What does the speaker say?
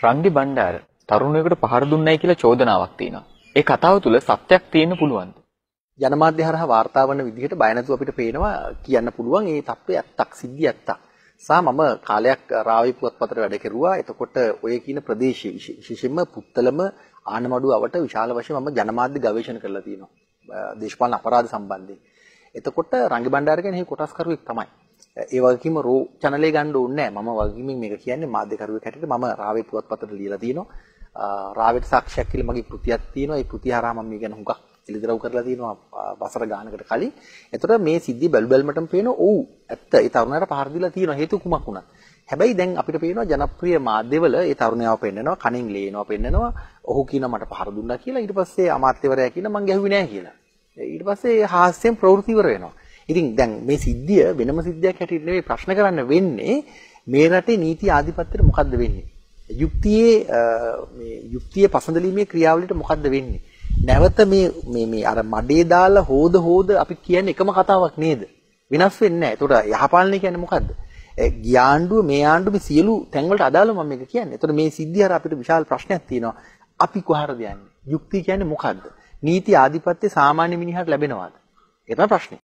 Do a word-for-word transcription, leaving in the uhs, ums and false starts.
රංගි බණ්ඩාර තරුණයෙකුට පහර දුන්නයි කියලා චෝදනාවක් තියෙනවා. ඒ කතාව තුල සත්‍යක් තියෙන්න පුළුවන්ද? ජනමාධ්‍ය හරහා වාර්තා වන විදිහට බය නැතුව අපිට පේනවා කියන්න පුළුවන් ඒ තත්ත්වය ඇත්තක් සිද්ධිය ඇත්තක්. සා මම කාලයක් රාවි පුවත්පතට වැඩ කෙරුවා. එතකොට ඔය කියන ප්‍රදේශයේ විශේෂයෙන්ම පුත්තලම ආනමඩුව අවට විශාල වශයෙන් මම ජනමාධ්‍ය ගවේෂණ කරලා තියෙනවා. දේශපාලන අපරාධ සම්බන්ධයෙන්. එතකොට රංගි බණ්ඩාර කියන්නේ කොටස්කරුවෙක් තමයි. ඒ වගේම රෝ channel එක ගන්න ඕනේ නැහැ. මම වගකීමෙන් මේක කියන්නේ මාධ්‍යකරුවෙක් හැටියට මම රාවේ පුවත්පතට ලියලා තියෙනවා. රාවෙට සාක්ෂියක් කියලා මගේ කෘතියක් තියෙනවා. ඒ කෘතිය හරහා මම මේ ගැන හුඟක් එළිදරව් කරලා තියෙනවා වසර ගානකට කලින්. එතකොට මේ සිද්ධිය බැලු බැලමටම පේනවා ඔව් ඇත්ත ඒ තරුණයාට පහර දීලා තියෙනවා හේතු කුමක් වුණත්. හැබැයි දැන් අපිට පේනවා ජනප්‍රිය මාධ්‍යවල ඒ තරුණයාව පෙන්නනවා කණින් ලේනවා පෙන්නනවා. ඔහු කියනවා මට පහර දුන්නා කියලා. ඊට පස්සේ අමාත්‍යවරයා කියනවා මං ගැහුවේ නැහැ කියලා. ඊට පස්සේ හාස්‍යයෙන් ප්‍රවෘත්ති ඉවර වෙනවා. ඉතින් දැන් මේ සිද්ධිය වෙනම සිද්ධියක් හැටියට නෙවෙයි ප්‍රශ්න කරන්න වෙන්නේ මේ රටේ නීති ආධිපත්‍යයට මොකද්ද වෙන්නේ? යුක්තියේ මේ යුක්තිය පසඳලීමේ ක්‍රියාවලියට මොකද්ද වෙන්නේ? නැවත මේ මේ මේ අර මඩේ දාලා හොද හොද අපි කියන්නේ එකම කතාවක් නේද? වෙනස් වෙන්නේ නැහැ. ඒතකොට යහපාලනය කියන්නේ මොකද්ද? ගිය ආණ්ඩුව මේ ආණ්ඩුව මේ සියලු තැන්වලට අදාළව මම මේක කියන්නේ. ඒතකොට මේ සිද්ධිය හර අපිට විශාල ප්‍රශ්නයක් තියෙනවා. අපි කොහරද යන්නේ? යුක්තිය කියන්නේ මොකද්ද? නීති ආධිපත්‍ය සාමාන්‍ය මිනිහට ලැබෙනවද? ඒ තමයි ප්‍රශ්නේ.